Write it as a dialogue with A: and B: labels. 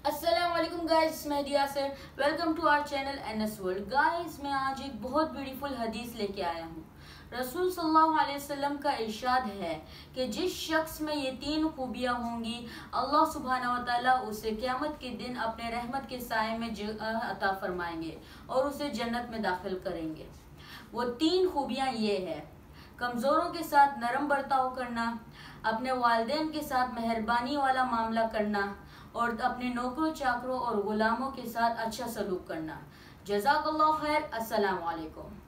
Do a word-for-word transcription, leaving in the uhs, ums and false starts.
A: अस्सलामुअलैकुम गाइस, मैं Yasir. Welcome to our channel NS world. Guys, मैं आज एक बहुत ब्यूटीफुल हदीस लेके आया हूँ। रसूल सल्लल्लाहु अलैहि वसल्लम का इरशाद है कि जिस शख्स में ये तीन खूबियाँ होंगी, अल्लाह सुब्हानहू व तआला उसे क़यामत के दिन अपने रहमत के साए में जगह अता फरमाएंगे और उसे जन्नत में दाखिल करेंगे। वो तीन खूबियाँ ये है: कमज़ोरों के साथ नरम बर्ताव करना, अपने वालिदैन के साथ मेहरबानी वाला मामला करना और अपने नौकरों चाकरों और गुलामों के साथ अच्छा सलूक करना। जज़ाकल्लाह खैर। अस्सलाम वालेकुम।